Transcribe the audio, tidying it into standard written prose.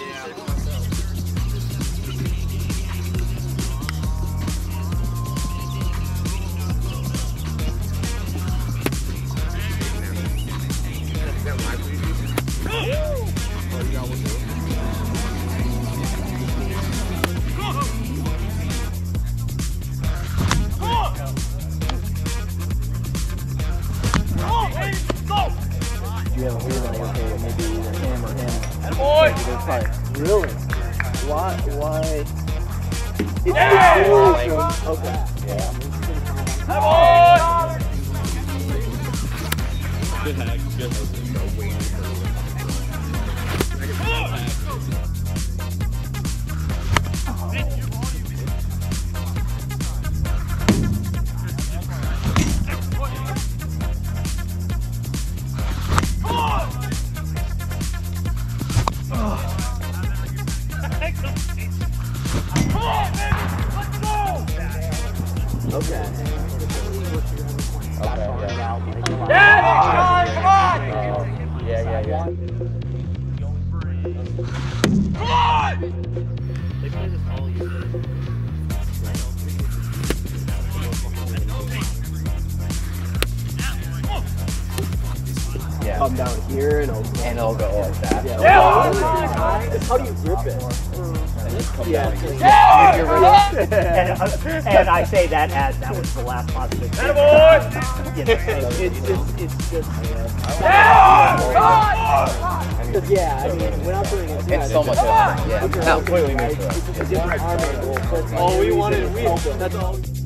You have a feeling, okay, maybe either him or him. Boy! Really? Why? It's okay. Yeah. Good hack, good hack. Okay. Yeah, come on! Yeah. Come on! They play this all year. Yeah. Come down here and it'll go like that. Yeah. How do you grip it? Yeah. And I say that as that was the last positive. It's just. Yeah, I mean, when I'm doing it, It's so much fun. Yeah. completely makes it. It's a different arm angle. all we wanted, that's all.